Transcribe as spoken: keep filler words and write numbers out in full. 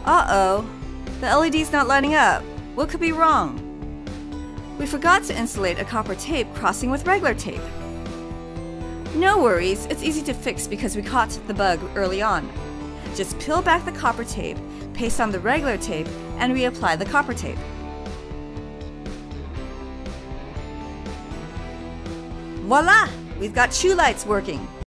Uh-oh, the L E D's not lighting up. What could be wrong? We forgot to insulate a copper tape crossing with regular tape. No worries, it's easy to fix because we caught the bug early on. Just peel back the copper tape, paste on the regular tape, and reapply the copper tape. Voila! We've got shoe lights working.